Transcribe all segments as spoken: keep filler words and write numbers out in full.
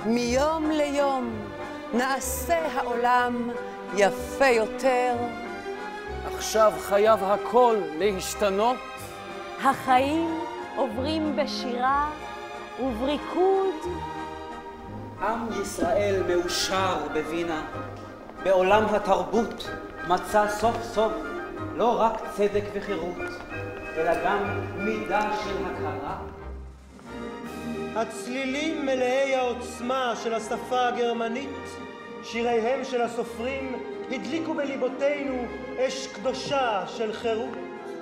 מיום ליום נעשה העולם יפה יותר. עכשיו חייב הכל להשתנות. החיים עוברים בשירה ובריקוד. עם ישראל מאושר בווינה. בעולם התרבות מצא סוף סוף לא רק צדק וחירות, אלא גם מידה של הכרה. הצלילים מלאי העוצמה של השפה הגרמנית, שיריהם של הסופרים, הדליקו בליבותינו אש קדושה של חירות.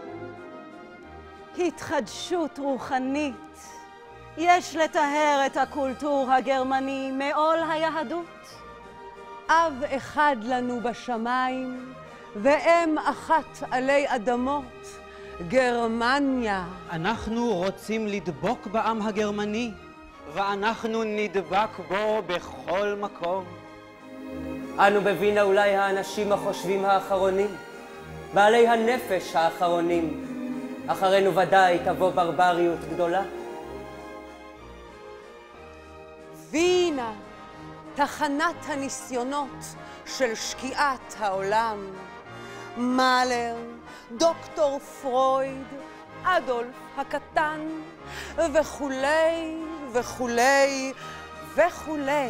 התחדשות רוחנית. יש לטהר את הקולטור הגרמני מעול היהדות. אב אחד לנו בשמיים, ואם אחת עלי אדמות, גרמניה. אנחנו רוצים לדבוק בעם הגרמני, ואנחנו נדבק בו בכל מקום. אנו בווינה אולי האנשים החושבים האחרונים, בעלי הנפש האחרונים. אחרינו ודאי תבוא ברבריות גדולה. וינה, תחנת הניסיונות של שקיעת העולם. מאלר, דוקטור פרויד, אדולף הקטן, וכולי וכולי וכולי.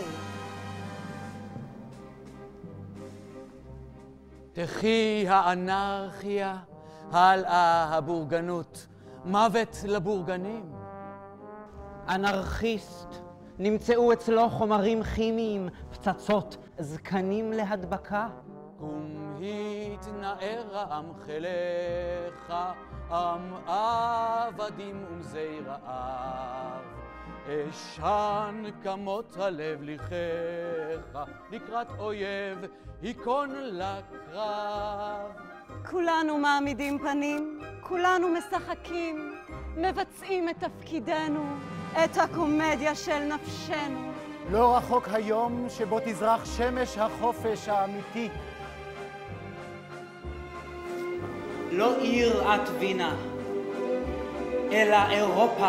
תחי האנרכיה, הלאה הבורגנות, מוות לבורגנים. אנרכיסט, נמצאו אצלו חומרים כימיים, פצצות, זקנים להדבקה. קום התנער העם חילך, עם עבדים ומזי רעב. אשן כמות הלב לכך, לקראת אויב היכון לקרב. כולנו מעמידים פנים, כולנו משחקים, מבצעים את תפקידנו, את הקומדיה של נפשנו. לא רחוק היום שבו תזרח שמש החופש האמיתי. לא עיר את וינה, אלא אירופה.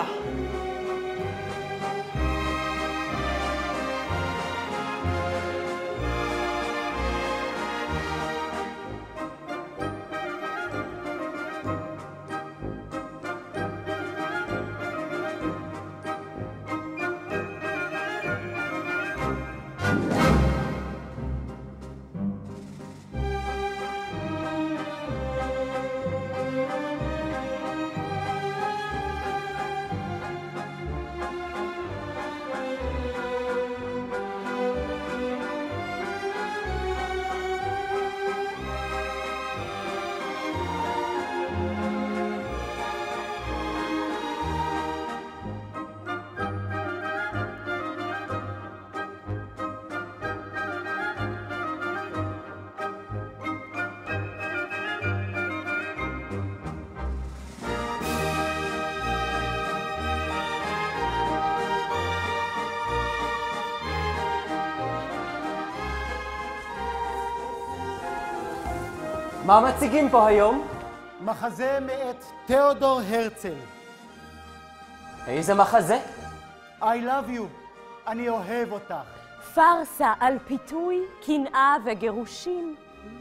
מה מציגים פה היום? מחזה מאת תיאודור הרצל. איזה מחזה? I love you, אני אוהב אותך. פרסה על פיתוי, קנאה וגירושים.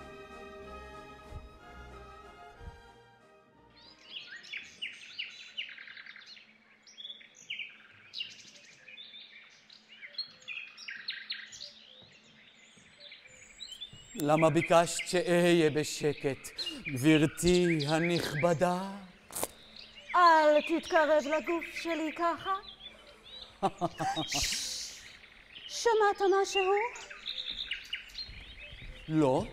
למה ביקשת שאהיה בשקט, גברתי הנכבדה? אל תתקרב לגוף שלי ככה. שמעת משהו? לא.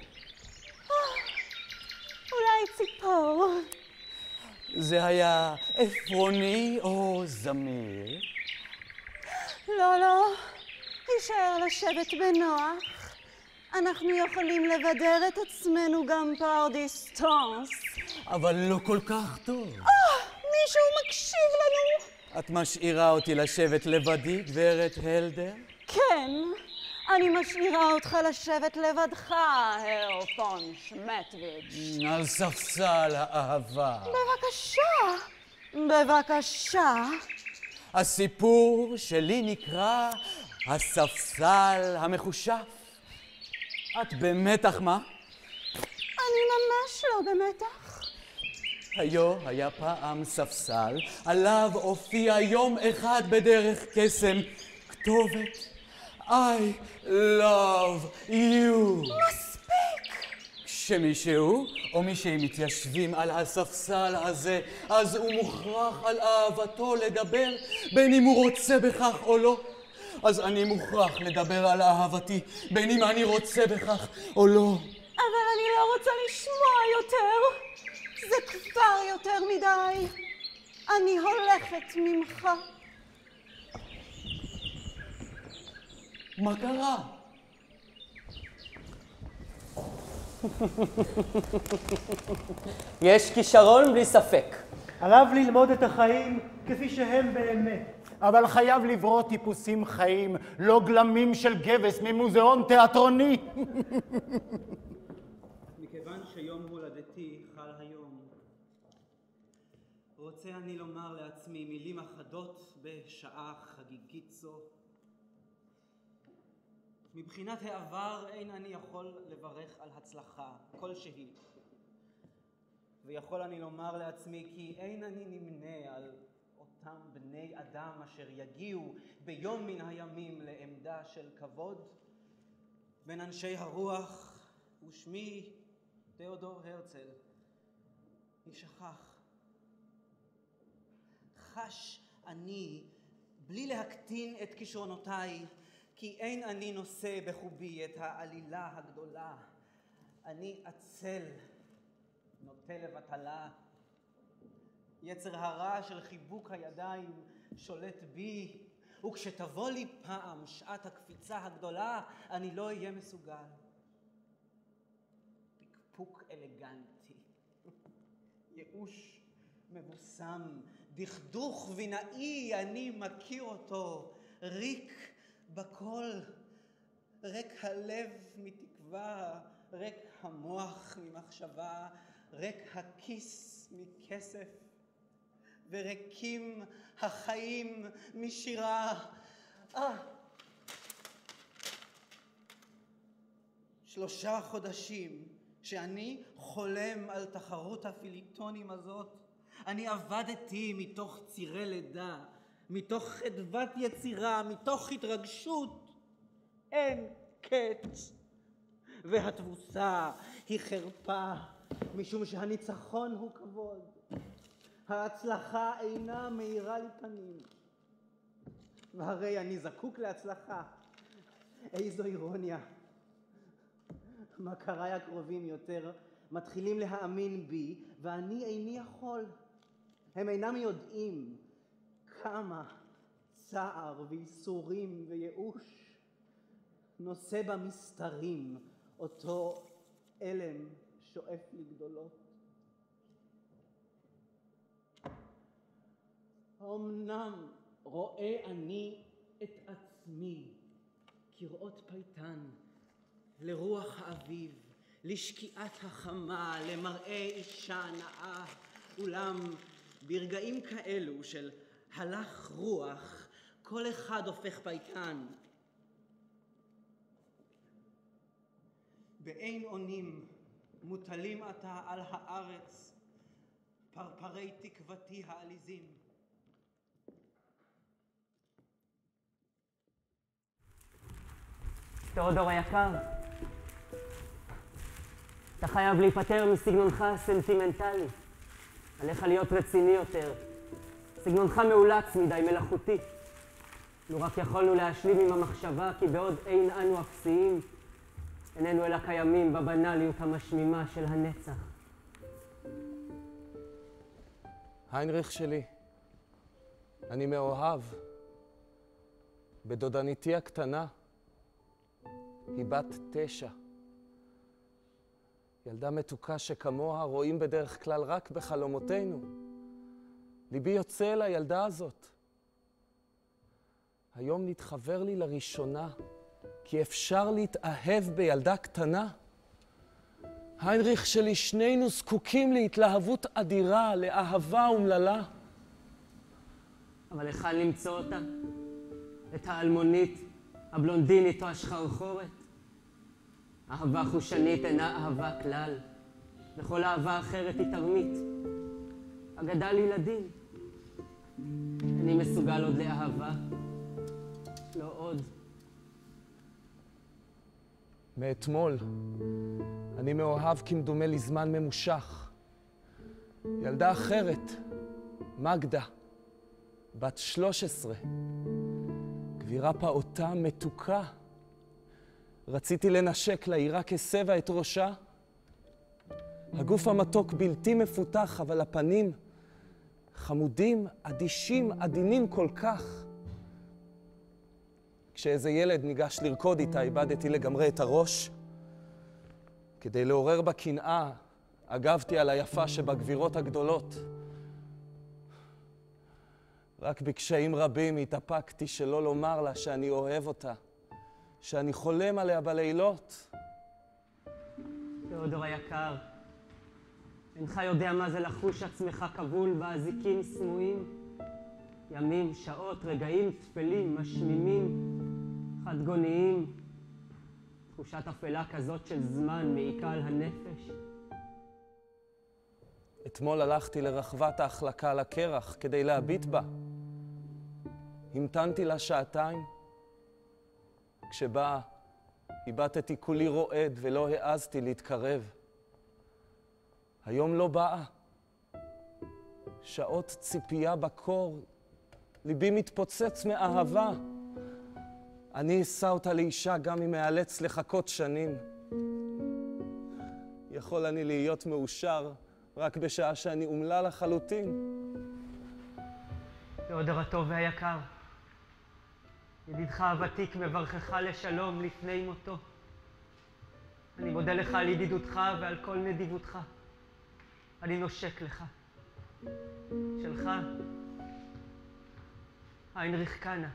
אולי ציפור. זה היה עפרוני או זמיר? לא, לא. יישאר לשבת בנוח. אנחנו יכולים לבדר את עצמנו גם פר דיסטנס. אבל לא כל כך טוב. אה, מישהו מקשיב לנו. את משאירה אותי לשבת לבדי, גברת הלדר? כן, אני משאירה אותך לשבת לבדך, הר פון שמטוויץ'. על ספסל האהבה. בבקשה, בבקשה. הסיפור שלי נקרא הספסל המחושף. את במתח מה? אני ממש לא במתח. היו היה פעם ספסל, עליו הופיע יום אחד בדרך קסם כתובת I love you. מספיק! כשמישהו או מישהי מתיישבים על הספסל הזה, אז הוא מוכרח על אהבתו לדבר, בין אם הוא רוצה בכך או לא. אז אני מוכרח לדבר על אהבתי, בין אם אני רוצה בכך או לא. אבל אני לא רוצה לשמוע יותר. זה כבר יותר מדי. אני הולכת ממך. מה קרה? יש כישרון בלי ספק. עליו ללמוד את החיים כפי שהם באמת. אבל חייב לברוא טיפוסים חיים, לא גלמים של גבס ממוזיאון תיאטרוני. מכיוון שיום הולדתי חל היום, רוצה אני לומר לעצמי מילים אחדות בשעה חגיגית זו. מבחינת העבר אין אני יכול לברך על הצלחה כלשהי, ויכול אני לומר לעצמי כי אין אני נמנה על אותם בני אדם אשר יגיעו ביום מן הימים לעמדה של כבוד בין אנשי הרוח, ושמי תיאודור הרצל ישכח. חש אני בלי להקטין את כישרונותיי כי אין אני נושא בחובי את העלילה הגדולה. אני עצל, נוטה לבטלה. יצר הרע של חיבוק הידיים שולט בי, וכשתבוא לי פעם שעת הקפיצה הגדולה, אני לא אהיה מסוגל. פקפוק אלגנטי, ייאוש מבוסם, דכדוך בינאי, אני מכיר אותו, ריק בכל, ריק הלב מתקווה, ריק המוח ממחשבה, ריק הכיס מכסף, וריקים החיים משירה. אה. שלושה חודשים שאני חולם על תחרות הפיליטונים הזאת. אני עבדתי מתוך צירי לידה, מתוך חדוות יצירה, מתוך התרגשות. אין קץ. והתבוסה היא חרפה, משום שהניצחון הוא כבוד. ההצלחה אינה מאירה לי פנים. והרי אני זקוק להצלחה. איזו אירוניה. מכריי הקרובים יותר מתחילים להאמין בי, ואני איני יכול. הם אינם יודעים כמה צער וייסורים וייאוש נושא במסתרים אותו אלם שואף לגדולות. אמנם רואה אני את עצמי כראות פייטן, לרוח האביב, לשקיעת החמה, למראה אישה נאה, אולם ברגעים כאלו של הלך רוח, כל אחד הופך פייטן. באין אונים מוטלים עתה על הארץ פרפרי תקוותי העליזים. תיאודור היקר, אתה חייב להיפטר מסגנונך הסנטימנטלי. עליך להיות רציני יותר. סגנונך מאולץ מדי, מלאכותי. לו רק יכולנו להשלים עם המחשבה כי בעוד אין אנו אפסיים, איננו אלא קיימים בבנליות המשמימה של הנצח. היינריך שלי, אני מאוהב בדודניתי הקטנה. היא בת תשע. ילדה מתוקה שכמוה רואים בדרך כלל רק בחלומותינו. ליבי יוצא אל הילדה הזאת. היום נתחבר לי לראשונה, כי אפשר להתאהב בילדה קטנה. היינריך שלי, שנינו זקוקים להתלהבות אדירה, לאהבה אומללה. אבל היכן למצוא אותה? את האלמונית הבלונדינית או השחרחורת. אהבה חושנית אינה אהבה כלל. וכל אהבה אחרת היא תרמית. אגדה לילדים. אני מסוגל עוד לאהבה. לא עוד. מאתמול אני מאוהב כמדומה לזמן ממושך. ילדה אחרת, מגדה, בת שלוש עשרה. גבירה פעוטה מתוקה. רציתי לנשק לעירה כסבע את ראשה. הגוף המתוק בלתי מפותח, אבל הפנים חמודים, אדישים, עדינים כל כך. כשאיזה ילד ניגש לרקוד איתה, איבדתי לגמרי את הראש. כדי לעורר בה קנאה, אגבתי על היפה שבגבירות הגדולות. רק בקשיים רבים התאפקתי שלא לומר לה שאני אוהב אותה, שאני חולם עליה בלילות. תיאודור היקר, אינך יודע מה זה לחוש עצמך כבול באזיקים סמויים? ימים, שעות, רגעים תפלים, משמימים, חדגוניים. תחושת אפלה כזאת של זמן מעיקה על הנפש. אתמול הלכתי לרחבת ההחלקה על הקרח כדי להביט בה. המתנתי לה שעתיים. כשבאה, הבטתי כולי רועד ולא העזתי להתקרב. היום לא באה. שעות ציפייה בקור, ליבי מתפוצץ מאהבה. אני אשא אותה לאישה גם אם אאלץ לחכות שנים. יכול אני להיות מאושר רק בשעה שאני אומלל לחלוטין. תיאודור הטוב והיקר, ידידך הוותיק מברכך לשלום לפני מותו. אני מודה לך על ידידותך ועל כל נדיבותך. אני נושק לך. שלך, היינריך קאנה.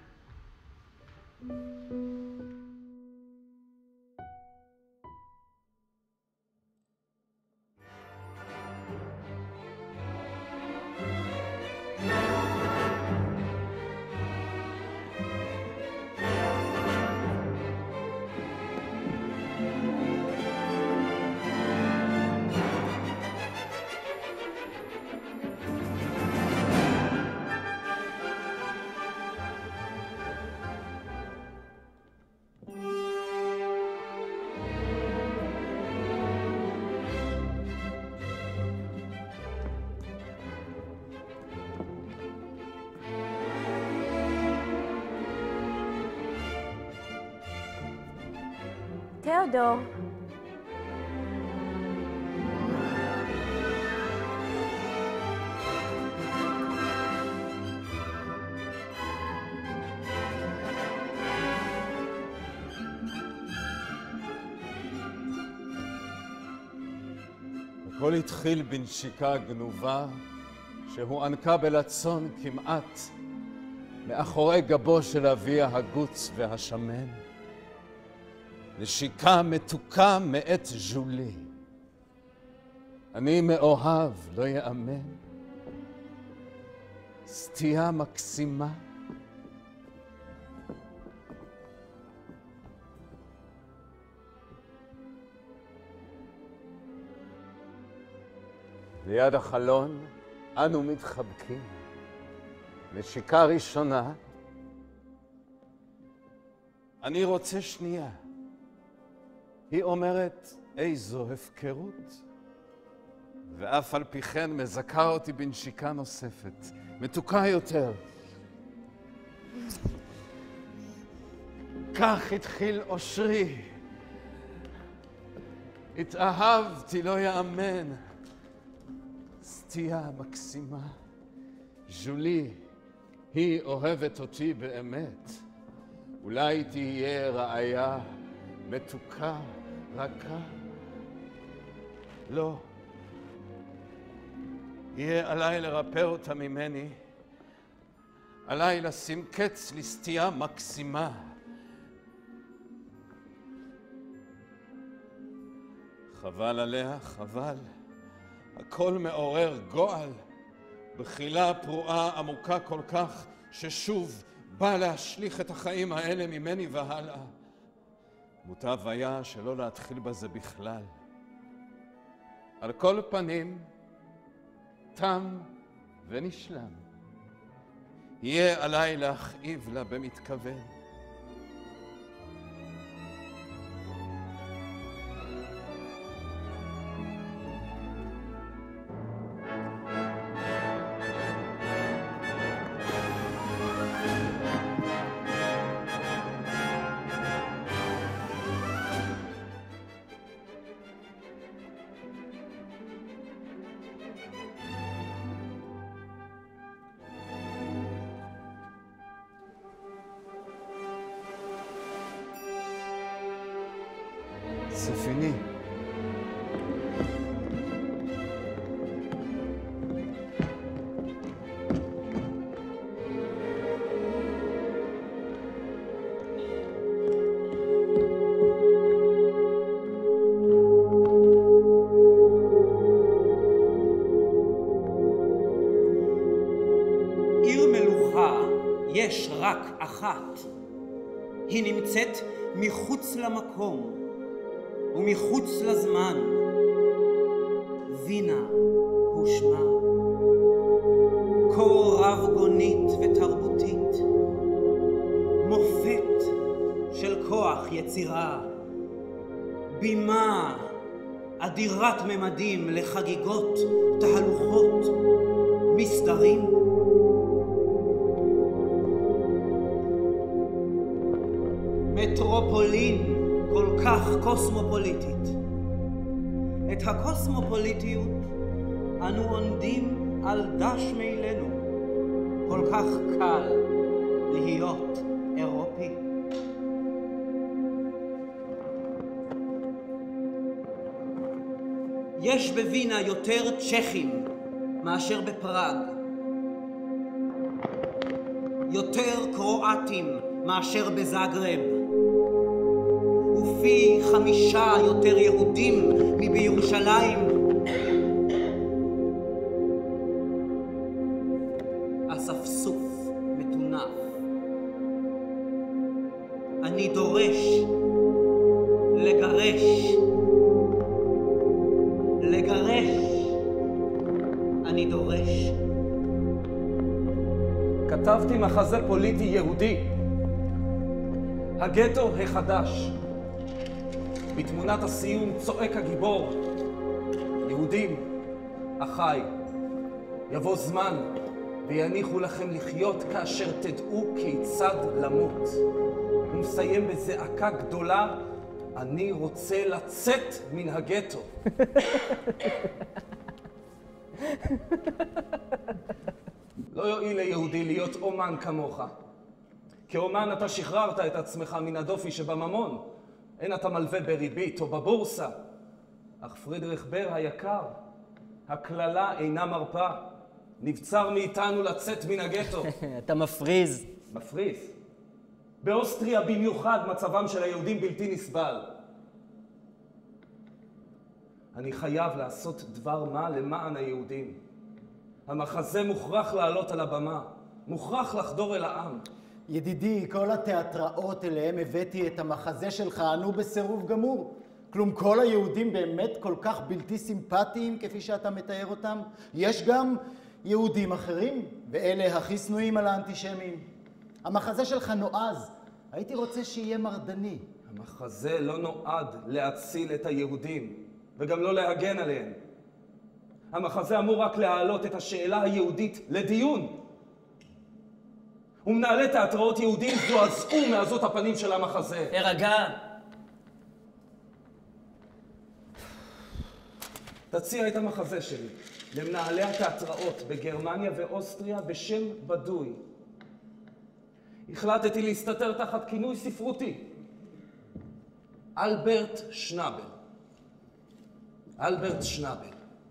תיאודור. הכל התחיל בנשיקה גנובה שהוענקה בלצון כמעט מאחורי גבו של אביה הגוץ והשמן. נשיקה מתוקה מאת ז'ולי. אני מאוהב, לא יאמן. סטייה מקסימה. ליד החלון אנו מתחבקים. נשיקה ראשונה. אני רוצה שנייה. היא אומרת, איזו הפקרות. ואף על פי כן מזכה אותי בנשיקה נוספת, מתוקה יותר. כך התחיל אושרי. התאהבתי, לא יאמן. סטייה מקסימה. ז'ולי, היא אוהבת אותי באמת. אולי תהיה ראיה מתוקה, רכה. לא. יהיה עליי לרפא אותה ממני. עליי לשים קץ לסטייה מקסימה. חבל עליה, חבל. הכל מעורר גועל. בחילה פרועה עמוקה כל כך ששוב בא להשליך את החיים האלה ממני והלאה. מוטב היה שלא להתחיל בזה בכלל. על כל פנים, תם ונשלם. יהיה עליי להכאיב לה במתכוון. C'est fini. עיר מלוכה יש רק אחת. היא נמצאת מחוץ למקום. ומחוץ לזמן, וינה הוא שמה, כה רב-גונית ותרבותית, מופת של כוח יצירה, בימה אדירת ממדים לחגיגות, תהלוכות, מסדרים. מטרופולין כל כך קוסמופוליטית. את הקוסמופוליטיות אנו עונדים על דש מעילנו. כל כך קל להיות אירופי. יש בווינה יותר צ'כים מאשר בפראג. יותר קרואטים מאשר בזאגרב. ופי חמישה יותר יהודים מבירושלים. אספסוף מטונף. אני דורש לגרש. לגרש. אני דורש. כתבתי מחזה פוליטי יהודי. הגטו החדש. בתמונת הסיום צועק הגיבור, יהודים, אחי, יבוא זמן ויניחו לכם לחיות כאשר תדעו כיצד למות. הוא מסיים בזעקה גדולה, אני רוצה לצאת מן הגטו. לא יועיל ליהודי להיות אומן כמוך. כאומן אתה שחררת את עצמך מן הדופי שבממון. אין אתה מלווה בריבית או בבורסה. אך פרידריך בר היקר, הכללה אינה מרפה. נבצר מאיתנו לצאת מן הגטו. אתה מפריז. מפריז. באוסטריה במיוחד מצבם של היהודים בלתי נסבל. אני חייב לעשות דבר מה למען היהודים. המחזה מוכרח לעלות על הבמה. מוכרח לחדור אל העם. ידידי, כל התיאטראות אליהם הבאתי את המחזה שלך ענו בסירוב גמור. כלום כל היהודים באמת כל כך בלתי סימפטיים כפי שאתה מתאר אותם? יש גם יהודים אחרים, ואלה הכי שנואים על האנטישמים. המחזה שלך נועז, הייתי רוצה שיהיה מרדני. המחזה לא נועד להציל את היהודים, וגם לא להגן עליהם. המחזה אמור רק להעלות את השאלה היהודית לדיון. ומנהלי תיאטראות יהודים זועזעו מעזות הפנים של המחזה. תרגע. תציע את המחזה שלי למנהלי התיאטראות בגרמניה ואוסטריה בשם בדוי. החלטתי להסתתר תחת כינוי ספרותי. אלברט שנאבל. אלברט שנאבל.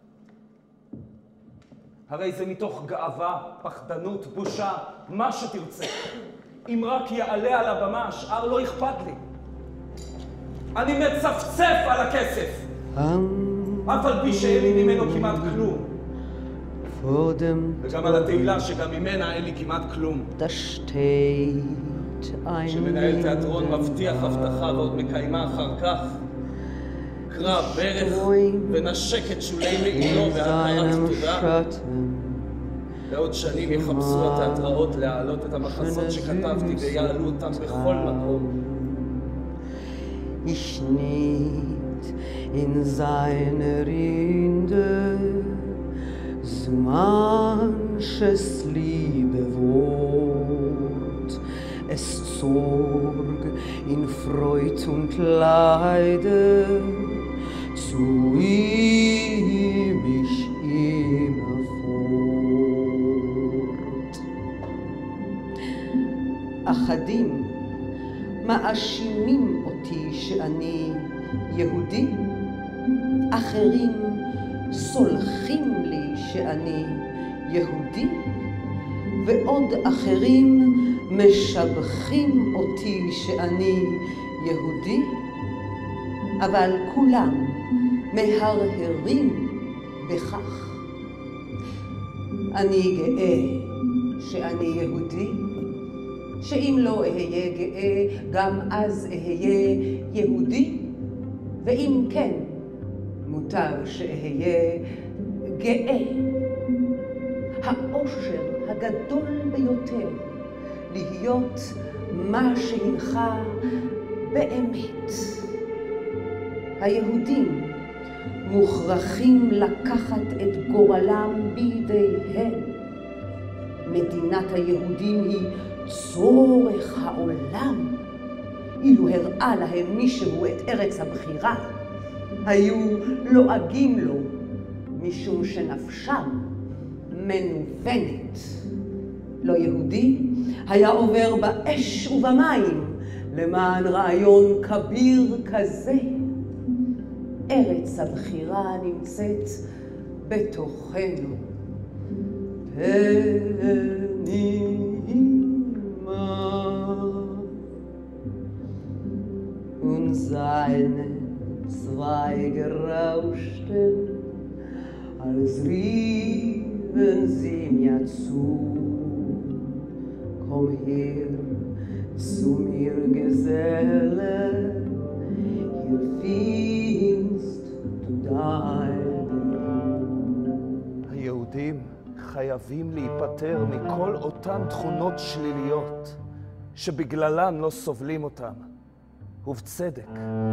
הרי זה מתוך גאווה, פחדנות, בושה, מה שתרצה. אם רק יעלה על הבמה, השאר לא אכפת לי. אני מצפצף על הכסף. אף על פי שאין לי ממנו כמעט כלום. וגם על התהילה שגם ממנה אין לי כמעט כלום. שמנהל תיאטרון מבטיח הבטחה ועוד מקיימה אחר כך. קרב, ברך ונשק את שולי מעילו והכרת תודה. לעוד שנים יחפשו התיאטראות להעלות את המחזות שכתבתי ויעלו אותם בכל מקום. Ich nicht in seine Rinde so manches liebe Wort. Es zog in Freud und Leiden zu ihm ich immer fort. אחדים מאשימים אותי שאני יהודי, אחרים סולחים לי שאני יהודי, ועוד אחרים משבחים אותי שאני יהודי, אבל כולם מהרהרים בכך. אני גאה שאני יהודי, שאם לא אהיה גאה, גם אז אהיה יהודי, ואם כן, מוטב שאהיה גאה. האושר הגדול ביותר להיות מה שהינך באמת. היהודים מוכרחים לקחת את גורלם בידיהם. מדינת היהודים היא צורך העולם. אילו הראה להם מישהו את ארץ הבחירה, היו לועגים לו, משום שנפשם מנוונת. לא יהודי היה עובר באש ובמים למען רעיון כביר כזה. ארץ הבחירה נמצאת בתוכנו. Und seine Zweige rauschten, als riefen sie mir zu. Komm her zu mir, Geselle, hier findest du deinen. היהודים חייבים להיפטר מכל אותן תכונות שליליות שבגללן לא סובלים אותם. ובצדק.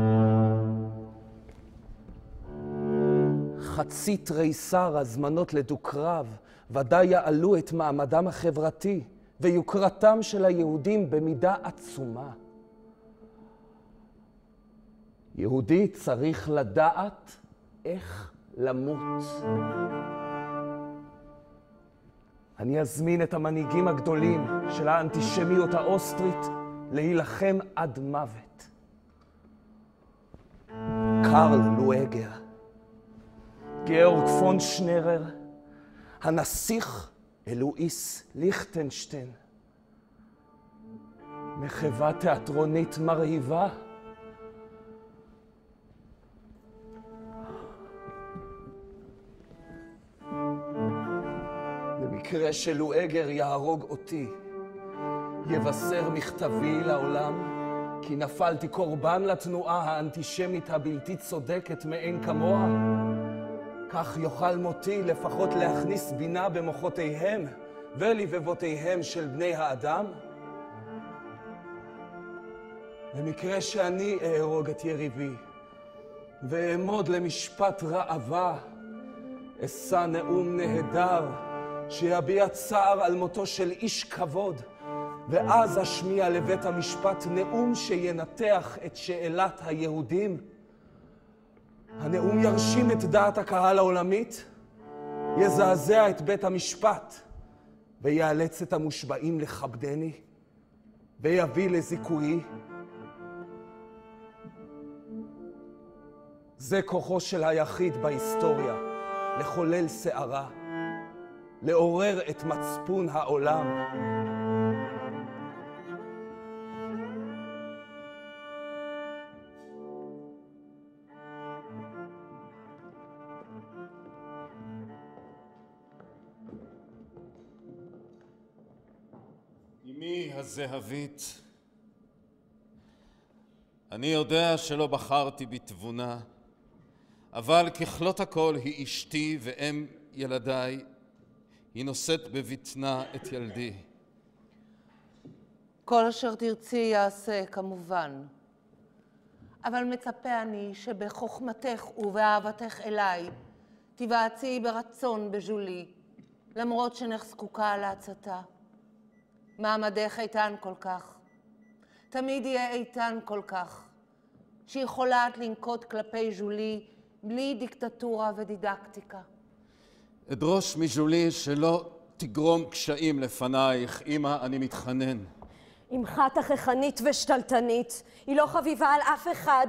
חצי תריסר הזמנות לדו-קרב ודאי יעלו את מעמדם החברתי ויוקרתם של היהודים במידה עצומה. יהודי צריך לדעת איך למות. אני אזמין את המנהיגים הגדולים של האנטישמיות האוסטרית להילחם עד מוות. קרל לואגר, גאורג פון שנרר, הנסיך אלואיס ליכטנשטיין. מחווה תיאטרונית מרהיבה. במקרה שלואגר יהרוג אותי, יבשר מכתבי לעולם כי נפלתי קורבן לתנועה האנטישמית הבלתי צודקת מאין כמוה. כך יוכל מותי לפחות להכניס בינה במוחותיהם ולבבותיהם של בני האדם. במקרה שאני אהרוג את יריבי ואעמוד למשפט ראווה, אשא נאום נהדר שיביע צער על מותו של איש כבוד, ואז אשמיע לבית המשפט נאום שינתח את שאלת היהודים. הנאום ירשים את דעת הקהל העולמית, יזעזע את בית המשפט, ויאלץ את המושבעים לכבדני, ויביא לזיכויי. זה כוחו של היחיד בהיסטוריה, לחולל סערה, לעורר את מצפון העולם. אמי הזהבית, אני יודע שלא בחרתי בתבונה, אבל ככלות הכל היא אשתי ואם ילדיי, היא נושאת בבטנה את ילדי. כל אשר תרצי יעשה כמובן, אבל מצפה אני שבחוכמתך ובאהבתך אליי תיוועצי ברצון בז'ולי, למרות שנך זקוקה לעצתה. מעמדך איתן כל כך, תמיד יהיה איתן כל כך, שיכולת לנקוט כלפי ז'ולי בלי דיקטטורה ודידקטיקה. אדרוש מז'ולי שלא תגרום קשיים לפנייך, אמא, אני מתחנן. אמך תככנית ושתלטנית, היא לא חביבה על אף אחד.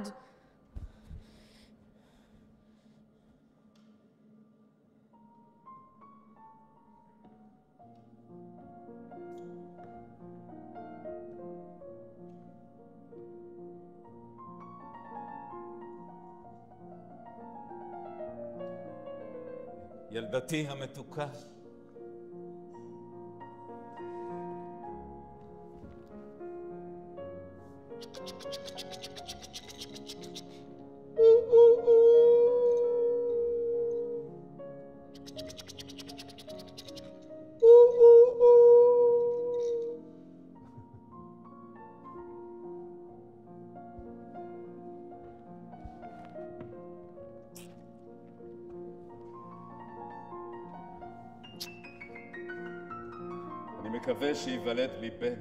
ילדתי המתוקה, אני מקווה שיוולד לי בן.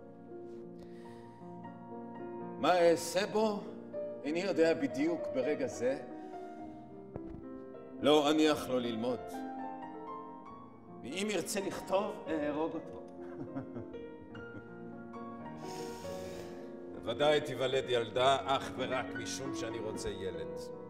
מה אעשה בו? איני יודע בדיוק ברגע זה. לא אניח לו ללמוד. ואם ירצה לכתוב, אהרוג אותו. בוודאי תיוולד ילדה אך ורק משום שאני רוצה ילד.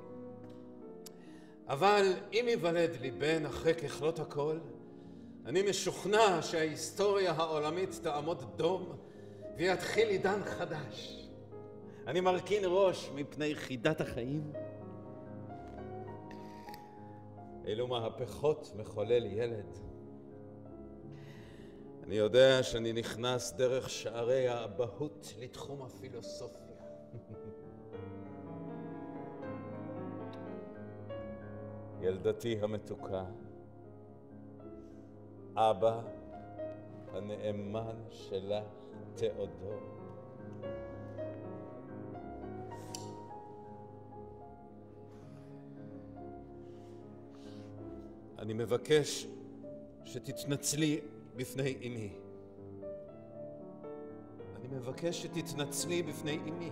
אבל אם ייוולד לי בן אחרי ככלות הכל, אני משוכנע שההיסטוריה העולמית תעמוד דום ויתחיל עידן חדש. אני מרכין ראש מפני חידת החיים. אילו מהפכות מחולל ילד. אני יודע שאני נכנס דרך שערי האבהות לתחום הפילוסופיה. ילדתי המתוקה, אבא הנאמן שלך תיאודור. אני מבקש שתתנצלי בפני אמי. אני מבקש שתתנצלי בפני אמי.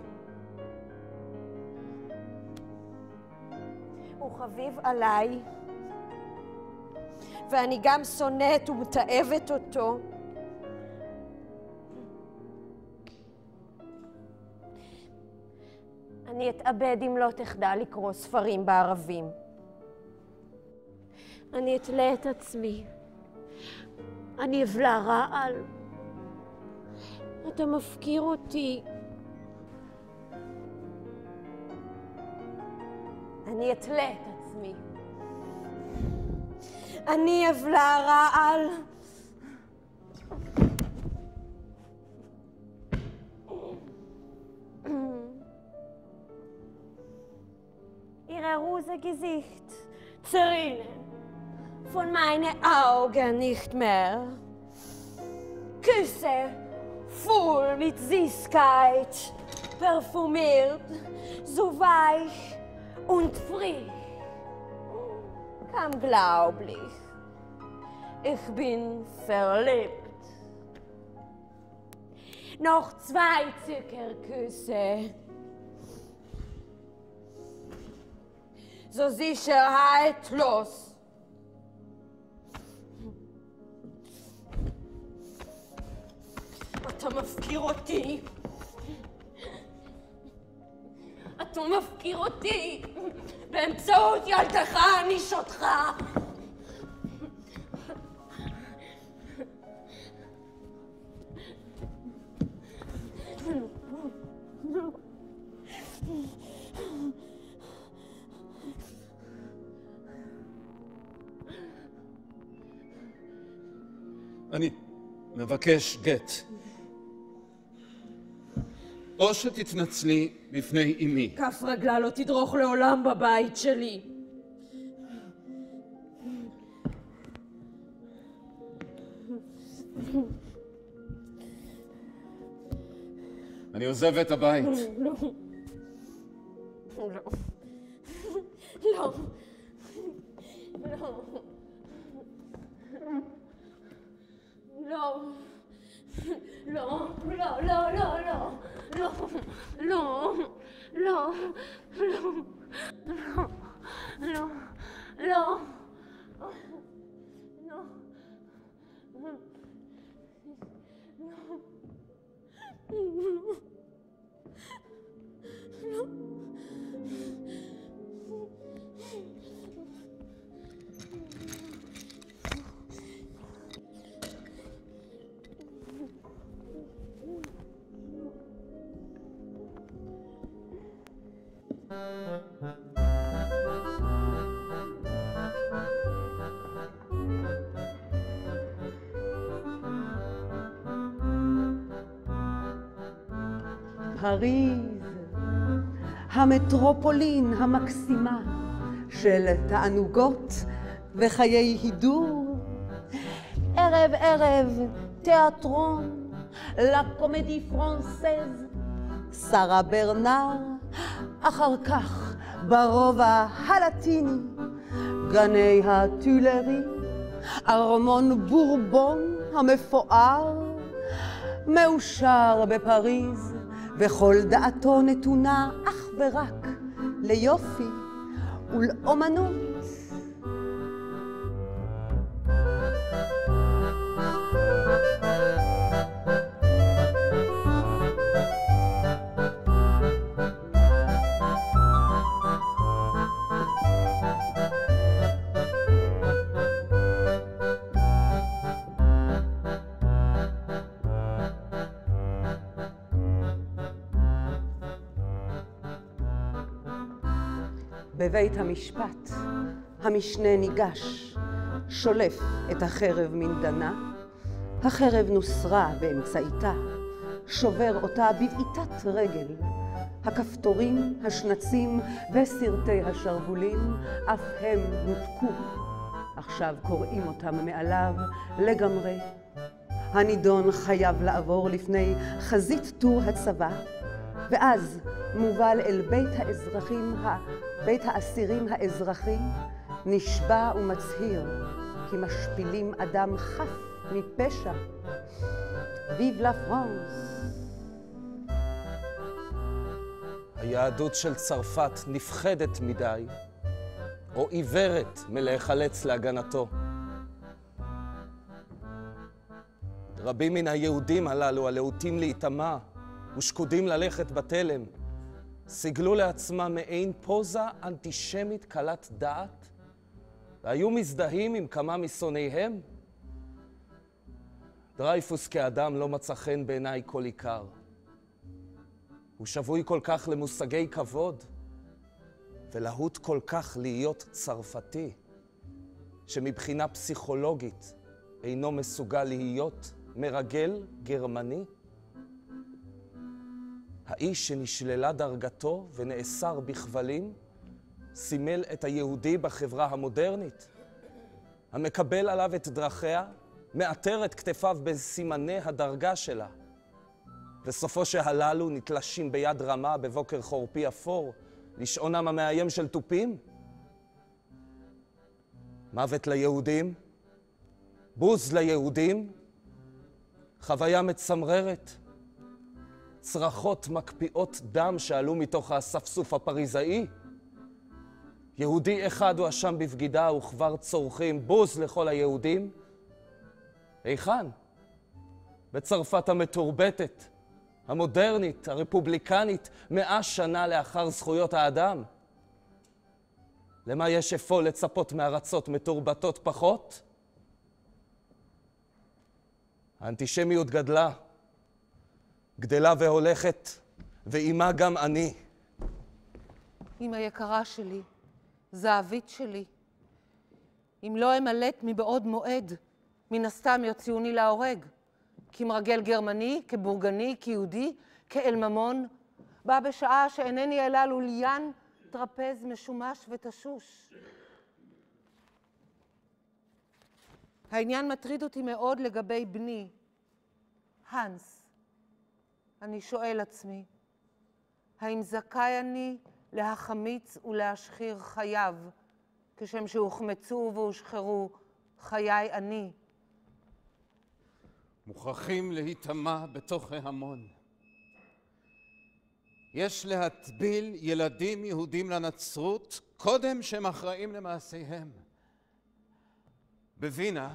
הוא חביב עליי, ואני גם שונאת ומתעבת אותו. אני אתאבד אם לא תחדל לקרוא ספרים בערבים. אני אתלה את עצמי. אני אבלע רעל. אתה מפקיר אותי. אני אתלה את עצמי. אני אבלע רעל. Ihre rose Gesicht zerrinnen von meinen Augen nicht mehr. Küsse voll mit Süßkeit, parfümiert, so weich und frisch. Kaum glaublich, ich bin verliebt. Noch zwei Zuckerküsse. So sicherheitlos. אתה מפקיר אותי. אתה מפקיר אותי. באמצעות ילדך אעניש אותך. אני מבקש גט. או שתתנצלי בפני אמי. כף רגלה לא תדרוך לעולם בבית שלי. אני עוזב את הבית. לא. לא. לא. לא. לא. לא, לא, לא, לא, לא, לא, לא, לא, לא, לא, לא, לא, פריז, המטרופולין המקסימה של תענוגות וחיי הידור. ערב ערב תיאטרון, לה קומדי פרנסז, שרה ברנר, אחר כך ברובע הלטיני, גני הטולרי, ארמון בורבון המפואר, מאושר בפריז, וכל דעתו נתונה אך ורק ליופי ולאומנות. בבית המשפט המשנה ניגש, שולף את החרב מן דנה, החרב נוסרה באמצעיתה, שובר אותה בבעיטת רגל. הכפתורים, השנצים וסרטי השרוולים אף הם נותקו. עכשיו קוראים אותם מעליו לגמרי. הנידון חייב לעבור לפני חזית טור הצבא, ואז מובל אל בית האזרחים, בית האסירים האזרחי, נשבע ומצהיר כי משפילים אדם חף מפשע. ויב לה פרנס. היהדות של צרפת נפחדת מדי, או עיוורת מלהיחלץ להגנתו. רבים מן היהודים הללו, הלהוטים להיטמע ושקודים ללכת בתלם, סיגלו לעצמם מעין פוזה אנטישמית קלת דעת, והיו מזדהים עם כמה משונאיהם. דרייפוס כאדם לא מצא חן בעיניי כל עיקר. הוא שבוי כל כך למושגי כבוד, ולהוט כל כך להיות צרפתי, שמבחינה פסיכולוגית אינו מסוגל להיות מרגל גרמני. האיש שנשללה דרגתו ונאסר בכבלים, סימל את היהודי בחברה המודרנית, המקבל עליו את דרכיה, מאתר את כתפיו בסימני הדרגה שלה, וסופו שהללו נתלשים ביד רמה בבוקר חורפי אפור, לשעונם המאיים של טופים. מוות ליהודים, בוז ליהודים, חוויה מצמררת, צרחות מקפיאות דם שעלו מתוך האספסוף הפריזאי. יהודי אחד הואשם בבגידה וכבר צורכים בוז לכל היהודים. היכן? בצרפת המתורבתת, המודרנית, הרפובליקנית, מאה שנה לאחר זכויות האדם. למה יש אפוא לצפות מארצות מתורבתות פחות? האנטישמיות גדלה, גדלה והולכת, ועימה גם אני. אמא יקרה שלי, זהבית שלי, אם לא אמלט מבעוד מועד, מן הסתם יוציאוני להורג. כמרגל גרמני, כבורגני, כיהודי, כאל ממון, בא בשעה שאינני אלא לוליין טרפז משומש ותשוש. העניין מטריד אותי מאוד לגבי בני, הנס. אני שואל עצמי, האם זכאי אני להחמיץ ולהשחיר חייו, כשם שהוחמצו והושחרו חיי אני? מוכרחים להיטמע בתוך ההמון. יש להטביל ילדים יהודים לנצרות קודם שהם אחראים למעשיהם. בווינה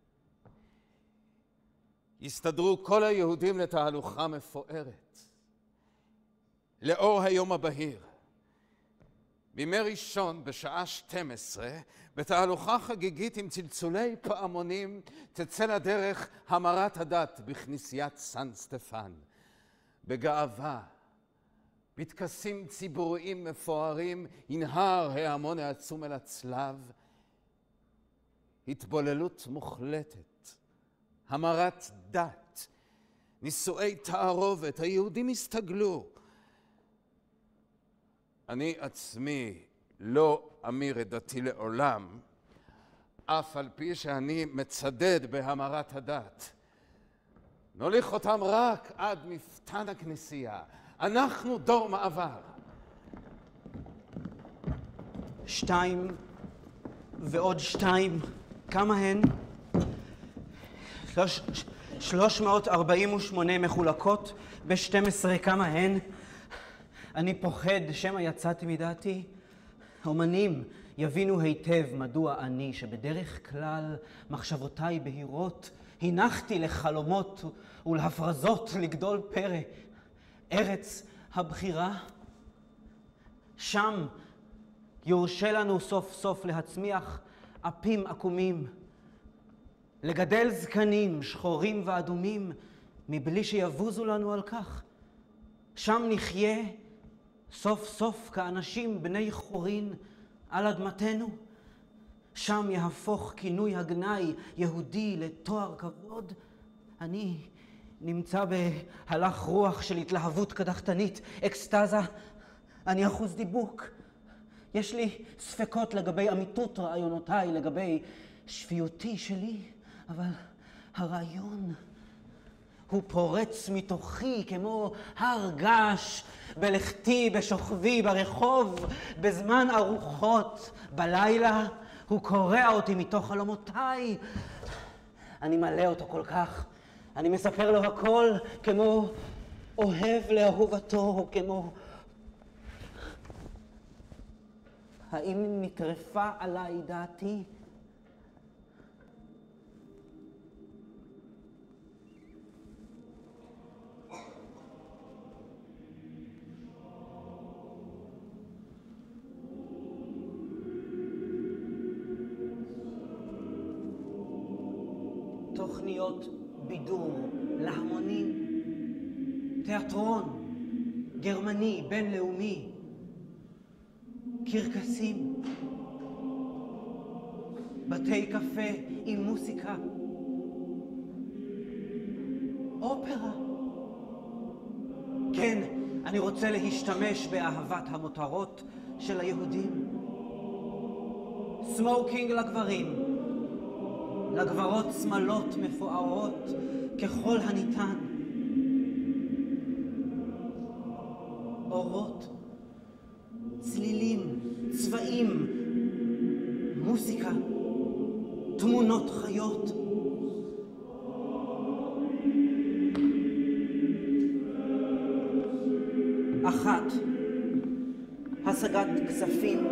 הסתדרו כל היהודים לתהלוכה מפוארת. לאור היום הבהיר, בימי ראשון בשעה שתים עשרה, בתהלוכה חגיגית עם צלצולי פעמונים, תצא לדרך המרת הדת בכנסיית סן סטפן. בגאווה, בטקסים ציבוריים מפוארים, ינהר ההמון העצום אל הצלב. התבוללות מוחלטת, המרת דת, נישואי תערובת, היהודים הסתגלו. אני עצמי לא אמיר את דתי לעולם, אף על פי שאני מצדד בהמרת הדת. נוליך אותם רק עד מפתן הכנסייה. אנחנו דור מעבר. שתיים ועוד שתיים, כמה הן? שלוש, שלוש מאות ארבעים ושמונה מחולקות ב-שתים עשרה, כמה הן? אני פוחד שמא יצאתי מדעתי. האומנים יבינו היטב מדוע אני, שבדרך כלל מחשבותיי בהירות, הנחתי לחלומות ולהפרזות לגדול פרא. ארץ הבחירה, שם יורשה לנו סוף סוף להצמיח אפים עקומים, לגדל זקנים שחורים ואדומים מבלי שיבוזו לנו על כך. שם נחיה סוף סוף כאנשים בני חורין על אדמתנו. שם יהפוך כינוי הגנאי יהודי לתואר כבוד. אני נמצא בהלך רוח של התלהבות קדחתנית, אקסטזה. אני אחוז דיבוק. יש לי ספקות לגבי אמיתות רעיונותיי, לגבי שפיותי שלי, אבל הרעיון הוא פורץ מתוכי כמו הר געש בלכתי, בשוכבי, ברחוב, בזמן ארוחות, בלילה. הוא קורע אותי מתוך חלומותיי. אני מלא אותו כל כך. אני מספר לו הכל כמו אוהב לאהובתו, כמו... האם נטרפה עליי דעתי? תוכניות בידור להמונים, תיאטרון גרמני בינלאומי, קרקסים, בתי קפה עם מוסיקה, אופרה. כן, אני רוצה להשתמש באהבת המותרות של היהודים. סמוקינג לגברים, לגברות שמלות מפוארות ככל הניתן. אורות, צלילים, צבעים, מוסיקה, תמונות חיות. אחת, השגת כספים.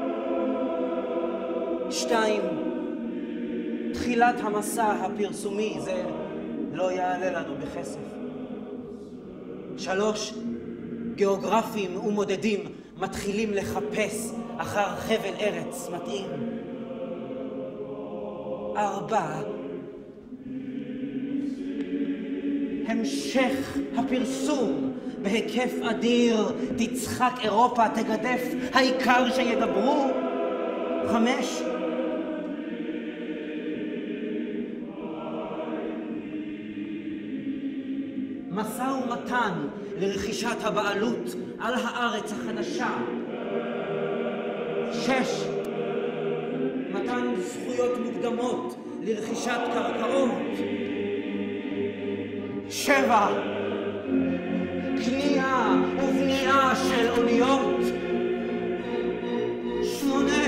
שתיים, תחילת המסע הפרסומי, זה לא יעלה לנו בכסף. שלוש, גיאוגרפים ומודדים מתחילים לחפש אחר חבל ארץ מתאים. ארבע, המשך הפרסום בהיקף אדיר, תצחק אירופה, תגדף, העיקר שידברו. חמש, משא ומתן לרכישת הבעלות על הארץ החדשה. שש. מתן זכויות מוקדמות לרכישת קרקעות. שבע. קנייה ובנייה של אוניות. שמונה.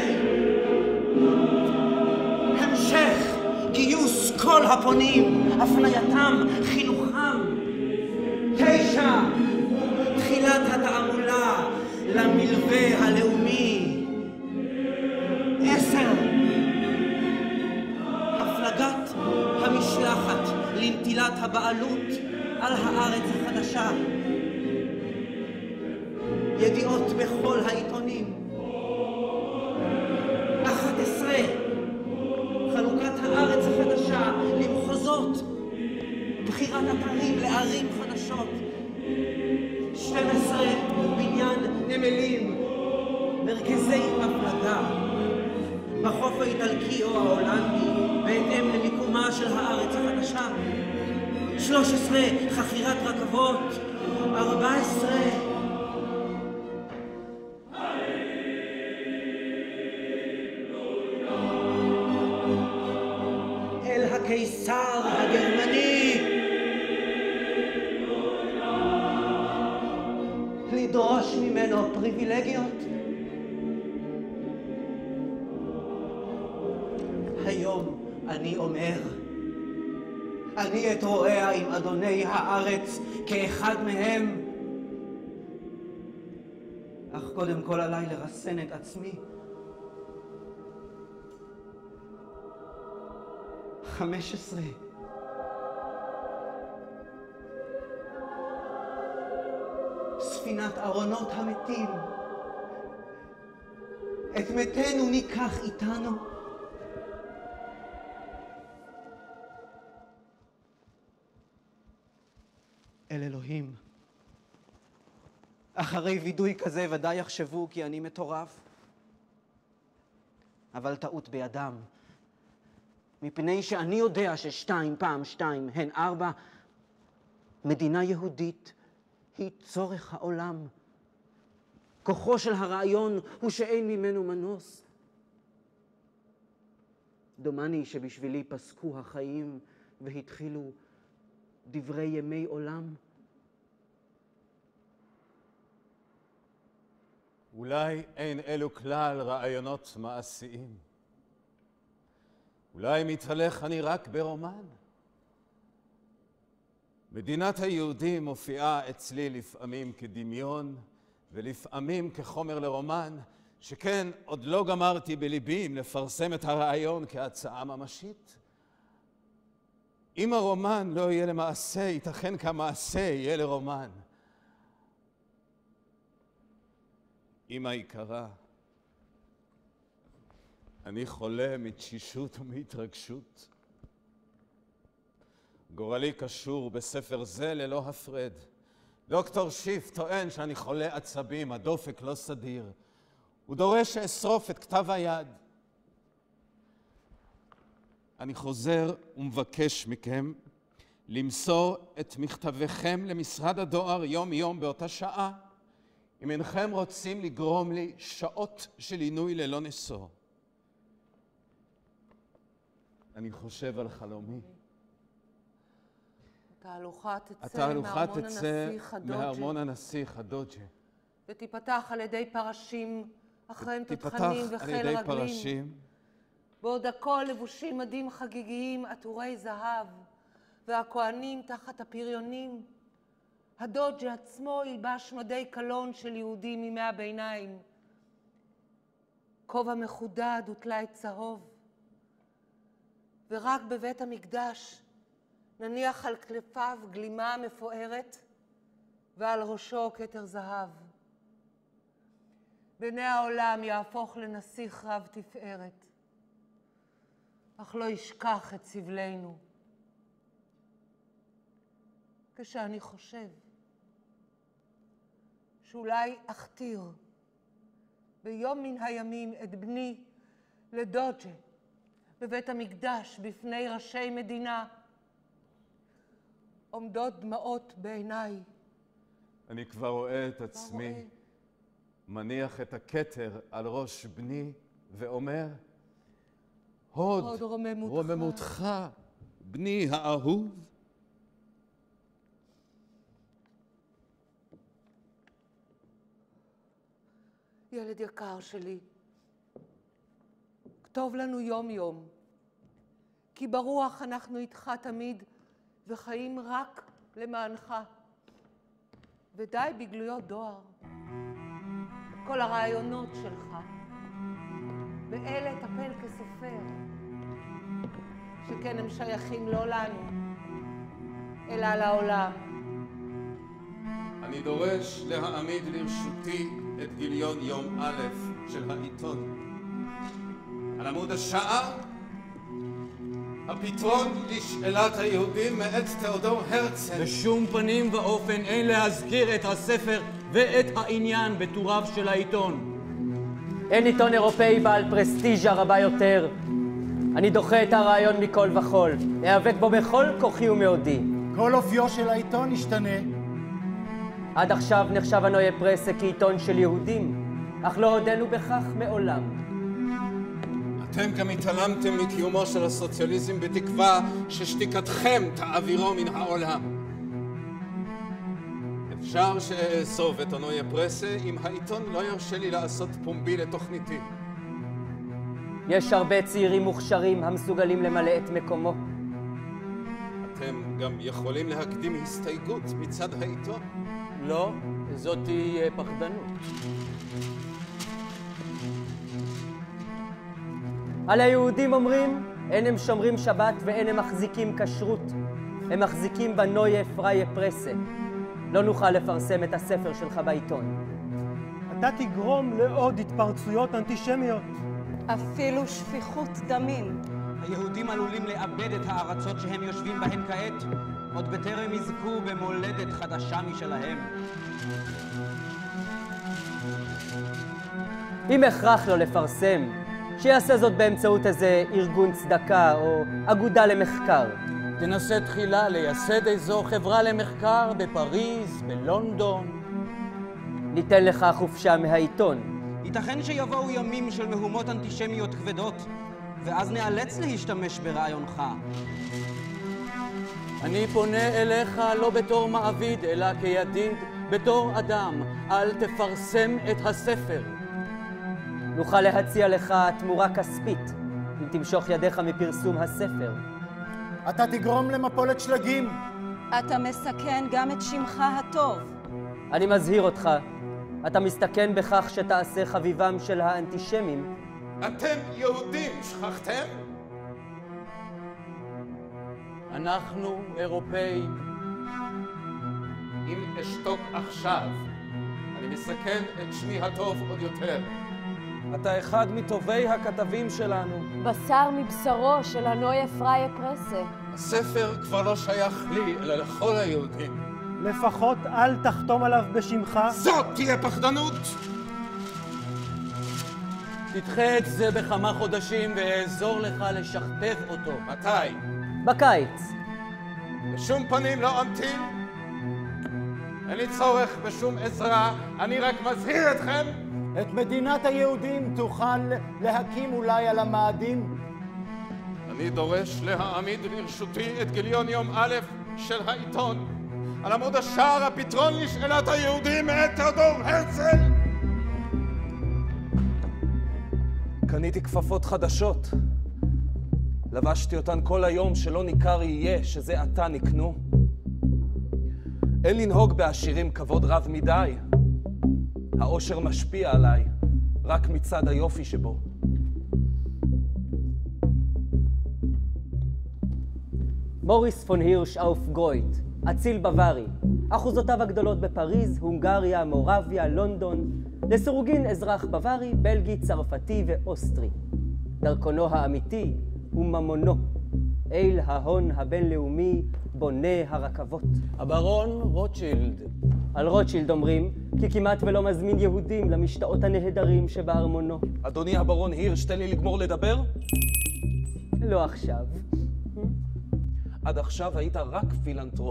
המשך גיוס כל הפונים, הפנייתם, חינוכם. תשע. תחילת התעמולה למלווה הלאומי. עשר. הפלגת המשלחת לנטילת הבעלות על הארץ החדשה. ידיעות בכל העיתונים. אחת עשרה. חלוקת הארץ החדשה למחוזות. בחירת אתרים לערים חדשות. שתים עשרה. בניין נמלים. מרכזי הפלגה. בחוף האיטלקי או ההולנדי, בהתאם למיקומה של הארץ החדשה. שלוש עשרה. חכירת רכבות. ארבע עשרה. אל הקיסר הגרמני. לדרוש ממנו פריבילגיות. היום אני אומר, אני אתרועע עם אדוני הארץ כאחד מהם, אך קודם כל עליי לרסן את עצמי. חמש עשרה. ספינת ארונות המתים. את מתינו ניקח איתנו. אל אלוהים. אחרי וידוי כזה ודאי יחשבו כי אני מטורף. אבל טעות בידם. מפני שאני יודע ששתיים פעם שתיים הן ארבע, מדינה יהודית היא צורך העולם. כוחו של הרעיון הוא שאין ממנו מנוס. דומני שבשבילי פסקו החיים והתחילו דברי ימי עולם. אולי אין אלו כלל רעיונות מעשיים. אולי מתהלך אני רק ברומן. מדינת היהודים מופיעה אצלי לפעמים כדמיון ולפעמים כחומר לרומן, שכן עוד לא גמרתי בליבי אם לפרסם את הרעיון כהצעה ממשית. אם הרומן לא יהיה למעשה, ייתכן כמעשה יהיה לרומן. אמא יקרה, אני חולה מתשישות ומהתרגשות. גורלי קשור בספר זה ללא הפרד. דוקטור שיף טוען שאני חולה עצבים, הדופק לא סדיר. הוא דורש שאשרוף את כתב היד. אני חוזר ומבקש מכם למסור את מכתביכם למשרד הדואר יום יום באותה שעה, אם אינכם רוצים לגרום לי שעות של עינוי ללא נשוא. אני חושב על חלומי. התהלוכה תצא התהלוכה מארמון תצא הנסיך הדוג'ה. מארמון הנסיך הדוג'ה. ותיפתח על ידי פרשים, אחריהם תיפתח תותחנים על וחיל ידי רגלים. פרשים. בעוד הכל לבושים מדים חגיגיים, עטורי זהב, והכהנים תחת הפריונים. הדוג'ה עצמו ילבש מדי קלון של יהודים מימי הביניים. כובע מחודד וטלאי צהוב. ורק בבית המקדש נניח על כתפיו גלימה מפוארת ועל ראשו כתר זהב. בעיני העולם יהפוך לנסיך רב תפארת, אך לא ישכח את סבלנו. כשאני חושב שאולי אכתיר ביום מן הימים את בני לדוג'ה בבית המקדש בפני ראשי מדינה, עומדות דמעות בעיניי. אני כבר רואה את עצמי, רואה. מניח את הכתר על ראש בני ואומר, הוד, הוד רוממותך. רוממותך, בני האהוב. ילד יקר שלי, כתוב לנו יום יום, כי ברוח אנחנו איתך תמיד וחיים רק למענך. ודי בגלויות דואר, כל הרעיונות שלך, באלה טפל כסופר, שכן הם שייכים לא לנו, אלא לעולם. אני דורש להעמיד לרשותי את גיליון יום א' של העיתון. על עמוד השעה, הפתרון לשאלת היהודים מאת תיאודור הרצל. בשום פנים ואופן אין להזכיר את הספר ואת העניין בטוריו של העיתון. אין עיתון אירופאי בעל פרסטיז'ה רבה יותר. אני דוחה את הרעיון מכל וכל, להיאבק בו בכל כוחי ומאודי. כל אופיו של העיתון ישתנה. עד עכשיו נחשב הנויה פרסה כעיתון של יהודים, אך לא הודנו בכך מעולם. אתם גם התעלמתם מקיומו של הסוציאליזם בתקווה ששתיקתכם תעבירו מן העולם. אפשר שאעזוב את הנויה פרסה אם העיתון לא ירשה לי לעשות פומבי לתוכניתי. יש הרבה צעירים מוכשרים המסוגלים למלא את מקומו. אתם גם יכולים להקדים הסתייגות מצד העיתון. לא, זאת תהיה פחדנות. על היהודים אומרים, אין הם שומרים שבת ואין הם מחזיקים כשרות. הם מחזיקים בנויה פריה פרסה. לא נוכל לפרסם את הספר שלך בעיתון. אתה תגרום לעוד התפרצויות אנטישמיות. אפילו שפיכות דמים. היהודים עלולים לאבד את הארצות שהם יושבים בהן כעת, עוד בטרם יזכו במולדת חדשה משלהם. אם הכרח לו לפרסם, שיעשה זאת באמצעות איזה ארגון צדקה או אגודה למחקר. תנסה תחילה לייסד איזו חברה למחקר בפריז, בלונדון. ניתן לך חופשה מהעיתון. ייתכן שיבואו ימים של מהומות אנטישמיות כבדות, ואז נאלץ להשתמש ברעיונך. אני פונה אליך לא בתור מעביד, אלא כידיד, בתור אדם. אל תפרסם את הספר. נוכל להציע לך תמורה כספית, אם תמשוך ידיך מפרסום הספר. אתה תגרום למפולת שלגים. אתה מסכן גם את שמך הטוב. אני מזהיר אותך, אתה מסתכן בכך שתעשה חביבם של האנטישמים. אתם יהודים, שכחתם? אנחנו אירופאים. אם אשתוק עכשיו, אני מסכן את שמי הטוב עוד יותר. אתה אחד מטובי הכתבים שלנו. בשר מבשרו של הנויה פריה פרסה. הספר כבר לא שייך לי, אלא לכל היהודים. לפחות אל תחתום עליו בשמך. זאת תהיה פחדנות! תדחה את זה בכמה חודשים ואעזור לך לשכתב אותו. מתי? בקיץ. בשום פנים לא אמתין. אין לי צורך בשום עזרה, אני רק מזהיר אתכם. את מדינת היהודים תוכל להקים אולי על המאדים. אני דורש להעמיד לרשותי את גיליון יום א' של העיתון. על עמוד השער הפתרון לשאלת היהודים מאת תיאודור הרצל. קניתי כפפות חדשות. לבשתי אותן כל היום שלא ניכר יהיה שזה עתה נקנו. אין לנהוג בעשירים כבוד רב מדי. העושר משפיע עליי, רק מצד היופי שבו. מוריס פון הירש אוף גויט, אציל בווארי, אחוזותיו הגדולות בפריז, הונגריה, מורביה, לונדון, לסירוגין אזרח בווארי, בלגי, צרפתי ואוסטרי. דרכונו האמיתי וממונו, אל ההון הבינלאומי בונה הרכבות. הברון רוטשילד. על רוטשילד אומרים כי כמעט ולא מזמין יהודים למשתאות הנהדרים שבארמונו. אדוני הברון הירש, תן לי לגמור לדבר? לא עכשיו. עד עכשיו היית רק פילנטרופ.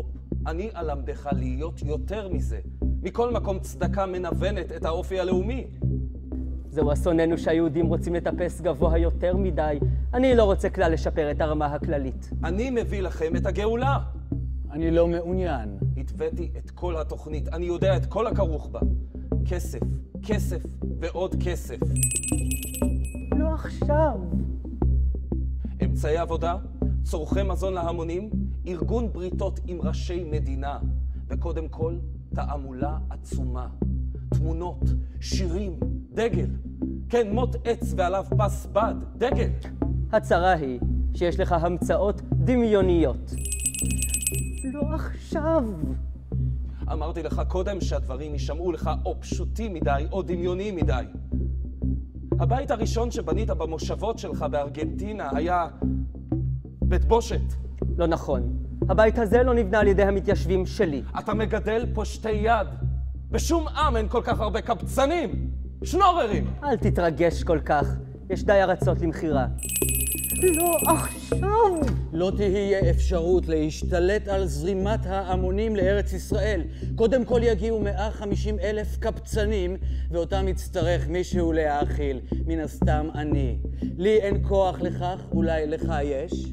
אני אלמדך להיות יותר מזה. מכל מקום צדקה מנוונת את האופי הלאומי. זהו אסוננו שהיהודים רוצים לטפס גבוה יותר מדי. אני לא רוצה כלל לשפר את הרמה הכללית. אני מביא לכם את הגאולה. אני לא מעוניין. התוויתי את כל התוכנית, אני יודע את כל הכרוך בה. כסף, כסף ועוד כסף. לא עכשיו. אמצעי עבודה, צורכי מזון להמונים, ארגון בריתות עם ראשי מדינה, וקודם כל, תעמולה עצומה. תמונות, שירים, דגל. כן, מוט עץ ועליו פס בד, דגל. הצרה היא שיש לך המצאות דמיוניות. לא עכשיו. אמרתי לך קודם שהדברים יישמעו לך או פשוטים מדי או דמיוניים מדי. הבית הראשון שבנית במושבות שלך בארגנטינה היה בית בושת. לא נכון. הבית הזה לא נבנה על ידי המתיישבים שלי. אתה מגדל פושטי יד. בשום עם אין כל כך הרבה קבצנים. שנוררים. אל תתרגש כל כך. יש די ארצות למחירה. לא עכשיו. לא תהיה אפשרות להשתלט על זרימת ההמונים לארץ ישראל. קודם כל יגיעו מאה וחמישים אלף קבצנים, ואותם יצטרך מישהו להאכיל. מן הסתם אני. לי אין כוח לכך, אולי לך יש?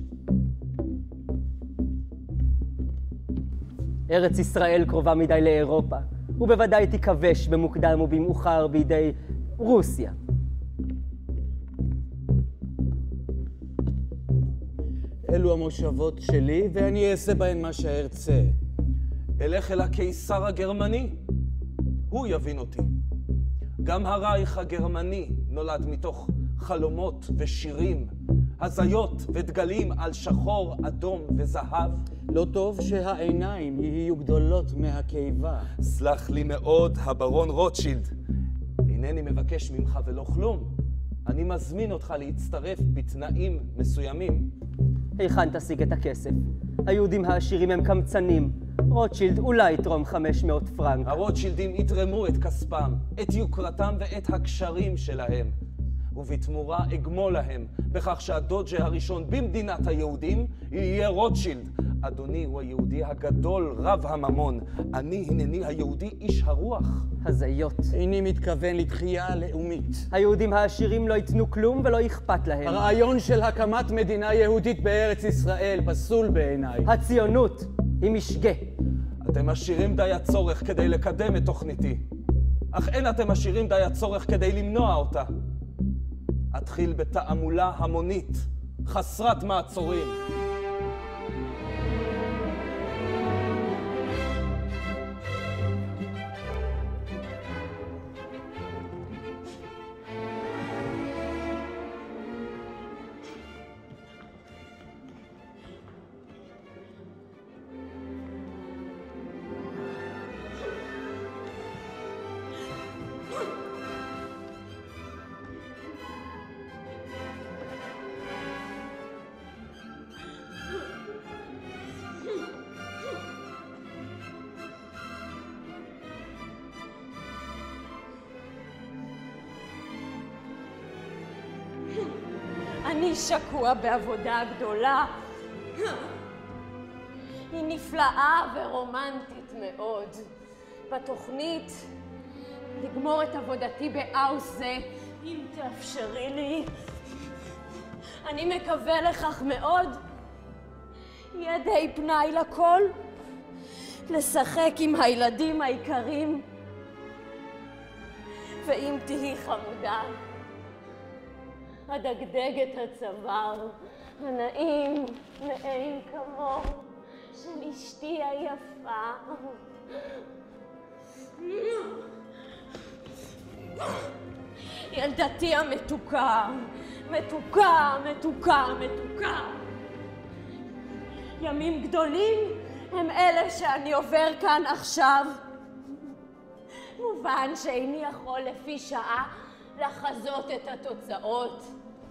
ארץ ישראל קרובה מדי לאירופה, ובוודאי תיכבש במוקדם ובמאוחר בידי רוסיה. אלו המושבות שלי, ואני אעשה בהן מה שארצה. אלך אל הקיסר הגרמני, הוא יבין אותי. גם הרייך הגרמני נולד מתוך חלומות ושירים, הזיות ודגלים על שחור, אדום וזהב. לא טוב שהעיניים יהיו גדולות מהקיבה. סלח לי מאוד, הברון רוטשילד. אינני מבקש ממך ולא כלום. אני מזמין אותך להצטרף בתנאים מסוימים. היכן תשיג את הכסף? היהודים העשירים הם קמצנים. רוטשילד אולי יתרום חמש מאות פרנק. הרוטשילדים יתרמו את כספם, את יוקרתם ואת הקשרים שלהם. ובתמורה אגמול להם בכך שהדודג'ה הראשון במדינת היהודים יהיה רוטשילד. אדוני הוא היהודי הגדול, רב הממון. אני הנני היהודי איש הרוח. הזיות. איני מתכוון לתחייה לאומית. היהודים העשירים לא ייתנו כלום ולא אכפת להם. הרעיון של הקמת מדינה יהודית בארץ ישראל פסול בעיניי. הציונות היא משגה. אתם משאירים די הצורך כדי לקדם את תוכניתי. אך אין אתם משאירים די הצורך כדי למנוע אותה. אתחיל בתעמולה המונית, חסרת מעצורים. אני שקוע בעבודה גדולה. היא נפלאה ורומנטית מאוד. בתוכנית לגמור את עבודתי באוסזה, אם תאפשרי לי. אני מקווה לכך מאוד. יהיה די פנאי לכל. לשחק עם הילדים העיקרים. ואם תהי חמודה, הדגדג את הצוואר, הנעים, נעים כמו של אשתי היפה. ילדתי המתוקה, מתוקה, מתוקה, מתוקה. ימים גדולים הם אלה שאני עובר כאן עכשיו. מובן שאיני יכול לפי שעה לחזות את התוצאות.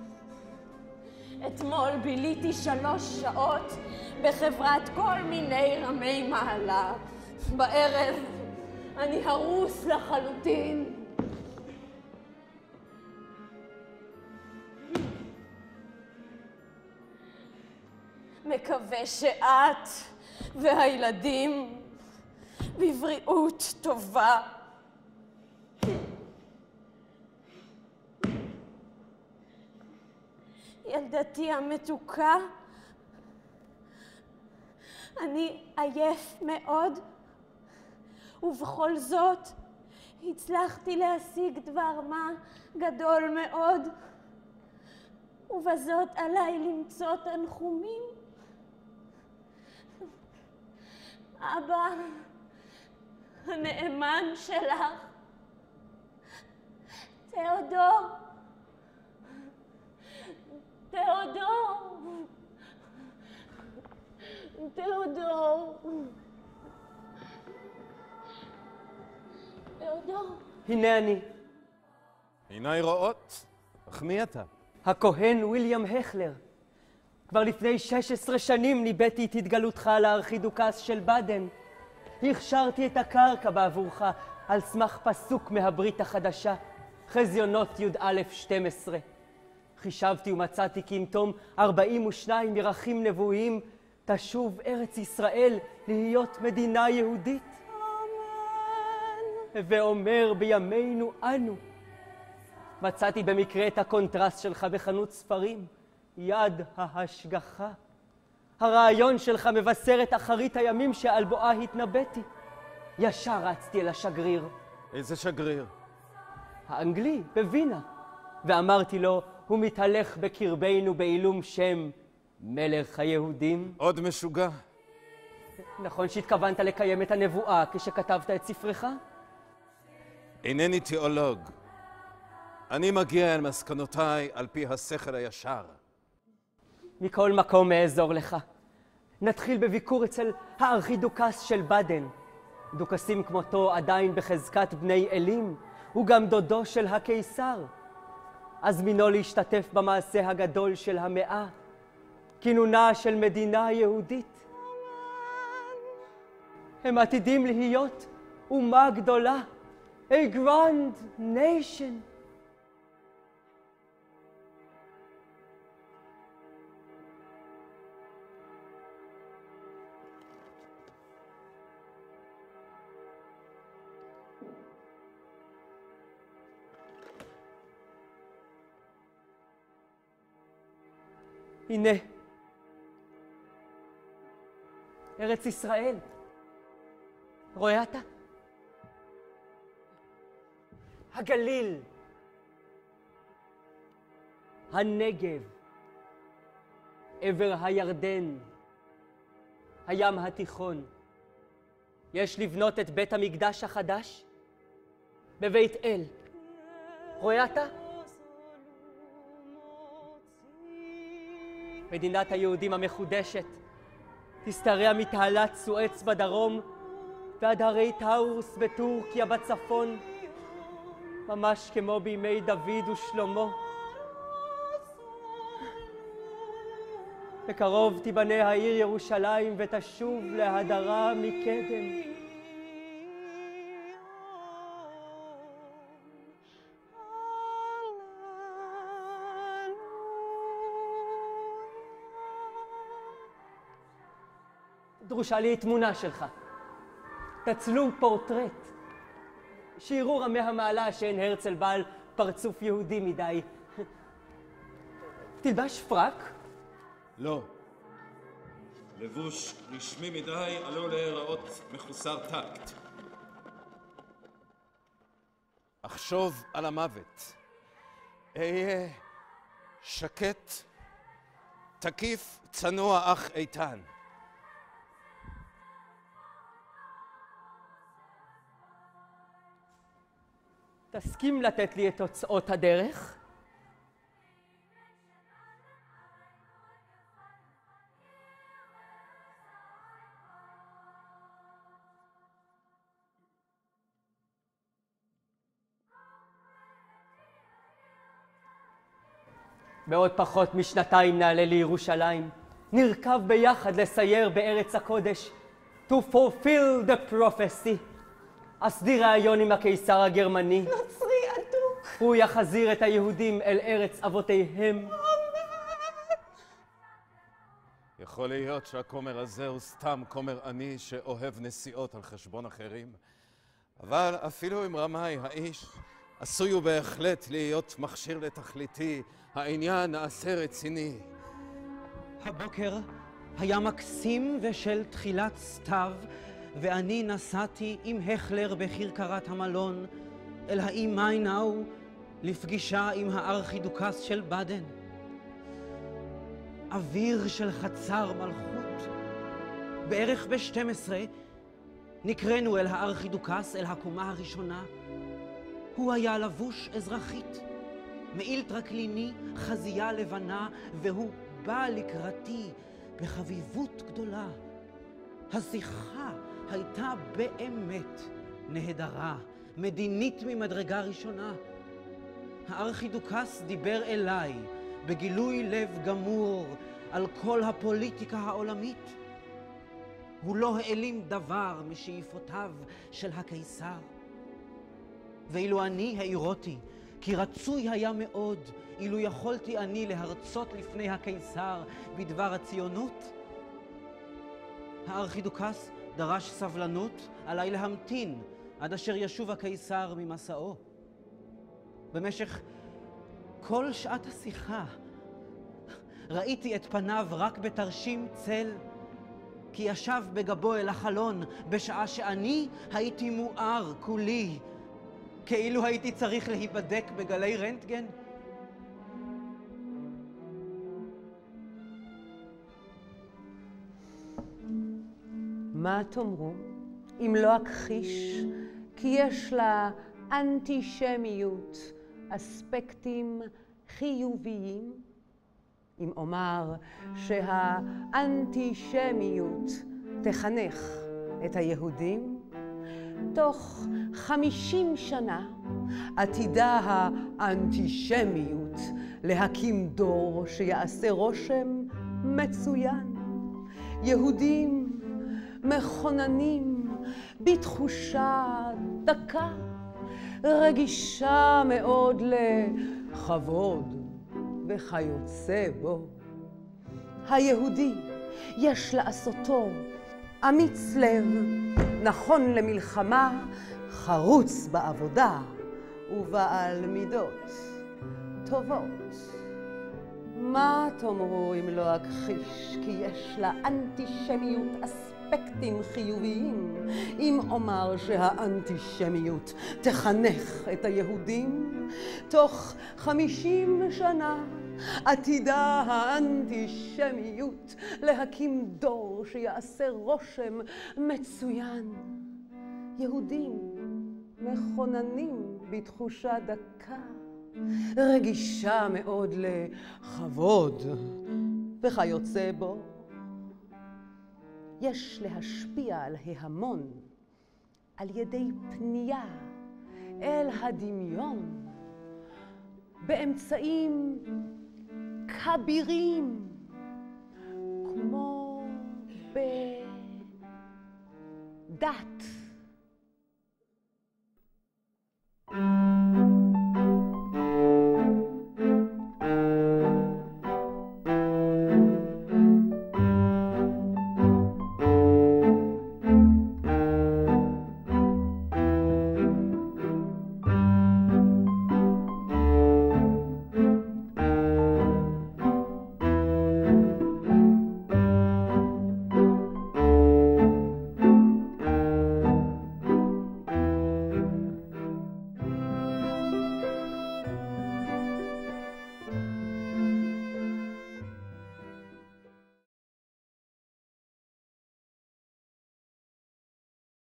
אתמול ביליתי שלוש שעות בחברת כל מיני רמי מעלה. בערב אני הרוס לחלוטין. מקווה שאת והילדים בבריאות טובה. ילדתי המתוקה, אני עייף מאוד, ובכל זאת הצלחתי להשיג דבר מה גדול מאוד, ובזאת עליי למצוא תנחומים. אבא הנאמן שלך, תיאודור, תיאודור, תיאודור, תיאודור. הנה אני. עיניי רואות, אך מי אתה? הכהן ויליאם הכלר. כבר לפני שש עשרה שנים ניבאתי את התגלותך לארכידוקס של בדן. הכשרתי את הקרקע בעבורך על סמך פסוק מהברית החדשה, חזיונות י"א שתים עשרה. חישבתי ומצאתי כי עם תום ארבעים ושניים ירחים נבואיים תשוב ארץ ישראל להיות מדינה יהודית. אמן. ואומר בימינו אנו. מצאתי במקרה את הקונטרסט שלך בחנות ספרים, יד ההשגחה. הרעיון שלך מבשר את אחרית הימים שעל בואה התנבאתי. ישר רצתי אל השגריר. איזה שגריר? האנגלי, בווינה. ואמרתי לו, הוא מתהלך בקרבנו בעילום שם, מלך היהודים. עוד משוגע. נכון שהתכוונת לקיים את הנבואה כשכתבת את ספרך? אינני תיאולוג. אני מגיע אל מסקנותיי על פי השכל הישר. מכל מקום מאזור לך. נתחיל בביקור אצל הארכידוקס של בדן. דוכסים כמותו עדיין בחזקת בני אלים, הוא גם דודו של הקיסר. הזמינו להשתתף במעשה הגדול של המאה, כינונה של מדינה יהודית. הם עתידים להיות אומה גדולה, a grand nation. הנה, ארץ ישראל. רואה אתה? הגליל, הנגב, עבר הירדן, הים התיכון. יש לבנות את בית המקדש החדש בבית אל. רואה אתה? מדינת היהודים המחודשת תשתרע מתעלת סואץ בדרום ועד הרי טאורס בטורקיה בצפון, ממש כמו בימי דוד ושלמה. בקרוב תיבנה העיר ירושלים ותשוב להדרה מקדם. דרושה לי תמונה שלך, תצלום פורטרט, שיראו רמי המעלה שאין הרצל בעל פרצוף יהודי מדי. תלבש פרק? לא. לבוש רשמי מדי עלול להיראות מחוסר טקט. אחשוב על המוות. אהיה שקט, תקיף, צנוע אך איתן. תסכים לתת לי את תוצאות הדרך? בעוד פחות משנתיים נעלה לירושלים. נרכב ביחד לסייר בארץ הקודש. To fulfill the prophecy. אסדיר רעיון עם הקיסר הגרמני. נוצרי אדוק. הוא יחזיר את היהודים אל ארץ אבותיהם. יכול להיות שהכומר הזה הוא סתם כומר עני שאוהב נסיעות על חשבון אחרים, אבל אפילו אם רמאי האיש, עשוי הוא בהחלט להיות מכשיר לתכליתי. העניין נעשה רציני. הבוקר היה מקסים ושל תחילת סתיו, ואני נסעתי עם הכלר בכרכרת המלון אל האי מיינאו לפגישה עם הארכידוקס של בדן. אוויר של חצר מלכות. בערך ב-שתים עשרה נקראנו אל הארכידוקס, אל הקומה הראשונה. הוא היה לבוש אזרחית, מעיל טרקליני, חזייה לבנה, והוא בא לקראתי בחביבות גדולה. השיחה הייתה באמת נהדרה, מדינית ממדרגה ראשונה. הארכידוקס דיבר אליי בגילוי לב גמור על כל הפוליטיקה העולמית. הוא לא העלים דבר משאיפותיו של הקיסר. ואילו אני העירותי, כי רצוי היה מאוד אילו יכולתי אני להרצות לפני הקיסר בדבר הציונות. הארכידוקס דרש סבלנות, עליי להמתין עד אשר ישוב הקיסר ממסעו. במשך כל שעת השיחה ראיתי את פניו רק בתרשים צל, כי ישב בגבו אל החלון בשעה שאני הייתי מואר כולי, כאילו הייתי צריך להיבדק בגלי רנטגן. מה תאמרו אם לא אכחיש כי יש לה אנטישמיות אספקטים חיוביים? אם אומר שהאנטישמיות תחנך את היהודים, תוך חמישים שנה עתידה האנטישמיות להקים דור שיעשה רושם מצוין. יהודים מכוננים בתחושה דקה, רגישה מאוד לכבוד וכיוצא בו. היהודי יש לעשותו אמיץ לב, נכון למלחמה, חרוץ בעבודה ובעל מידות טובות. מה תאמרו אם לא אכחיש כי יש לאנטישמיות אספקטים חיוביים? אם אומר שהאנטישמיות תחנך את היהודים, תוך חמישים שנה עתידה האנטישמיות להקים דור שיעשה רושם מצוין. יהודים מכוננים בתחושה דקה, רגישה מאוד לכבוד וכיוצא בו. יש להשפיע על ההמון על ידי פנייה אל הדמיון באמצעים כבירים, כמו בדת